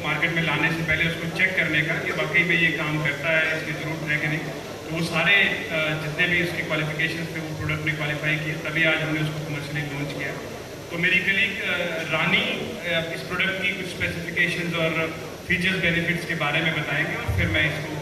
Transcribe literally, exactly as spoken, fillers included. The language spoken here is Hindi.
मार्केट में लाने से पहले उसको चेक करने का कि वाकई में ये काम करता है, इसकी ज़रूरत है कि नहीं। तो वो सारे जितने भी उसके क्वालिफिकेशन थे वो प्रोडक्ट ने क्वालिफाई किए, तभी आज हमने उसको कमर्शियली लॉन्च किया। तो मेरी कलीग रानी इस प्रोडक्ट की कुछ स्पेसिफिकेशंस और फीचर्स बेनिफिट्स के बारे में बताएंगे और फिर मैं इसको